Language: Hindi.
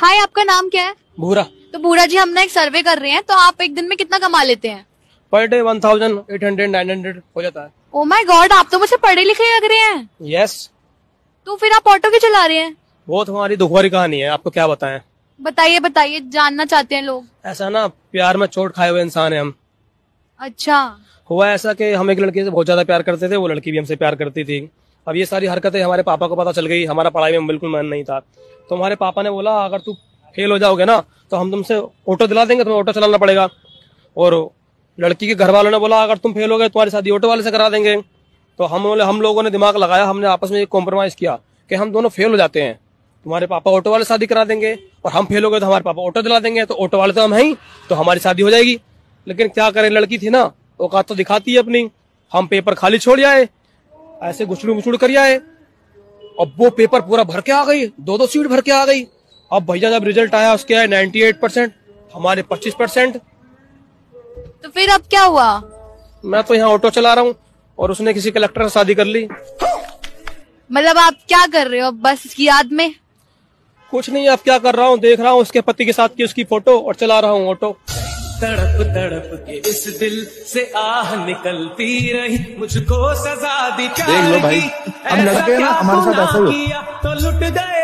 हाय, आपका नाम क्या है? भूरा। तो भूरा जी, हम ना एक सर्वे कर रहे हैं, तो आप एक दिन में कितना कमा लेते हैं? पर डे 1800 900 हो जाता है। ओ माय गॉड, आप तो मुझे पढ़े लिखे लग रहे हैं। यस। तो फिर आप ऑटो क्यों चला रहे हैं? बहुत हमारी दुख भरी कहानी है, आपको क्या बताएं। बताइए बताइए, जानना चाहते हैं लोग। ऐसा ना, प्यार में चोट खाए हुए इंसान है हम। अच्छा। हुआ ऐसा कि हम एक लड़की से बहुत ज्यादा प्यार करते थे, वो लड़की भी हमसे प्यार करती थी। अब ये सारी हरकतें हमारे पापा को पता चल गई, हमारा पढ़ाई में बिल्कुल मन नहीं था। तो हमारे पापा ने बोला, अगर तू फेल हो जाओगे ना तो हम तुमसे ऑटो दिला देंगे, तुम्हें ऑटो चलाना पड़ेगा। और लड़की के घर वालों ने बोला, अगर तुम फेल हो गए तुम्हारी शादी ऑटो वाले से करा देंगे। तो हम लोगों ने दिमाग लगाया, हमने आपस में एक कॉम्प्रोमाइज किया कि हम दोनों फेल हो जाते हैं, तुम्हारे पापा ऑटो वाले शादी करा देंगे, और हम फेल हो गए तो हमारे पापा ऑटो दिला देंगे, तो ऑटो वाले तो हम हैं ही, तो हमारी शादी हो जाएगी। लेकिन क्या करें, लड़की थी ना, औकात तो दिखाती है अपनी। हम पेपर खाली छोड़ आए, ऐसे गुछड़ू मुछड़ कर आए। अब वो पेपर पूरा भर के आ गई, दो सीट भर के आ गई। अब भैया जब रिजल्ट आया उसके आए 98%, हमारे 25%। तो फिर अब क्या हुआ? मैं तो यहाँ ऑटो चला रहा हूँ और उसने किसी कलेक्टर से शादी कर ली। मतलब आप क्या कर रहे हो बस इसकी याद में? कुछ नहीं, अब क्या कर रहा हूँ, देख रहा हूँ उसके पति के साथ की उसकी फोटो और चला रहा हूँ ऑटो। तड़प तड़प के इस दिल से आह निकलती रही, मुझको सजा दी प्यार की। देख लो भाई, हम लड़के हैं ना, हमारे साथ ऐसा ही होता है। तो लुट गए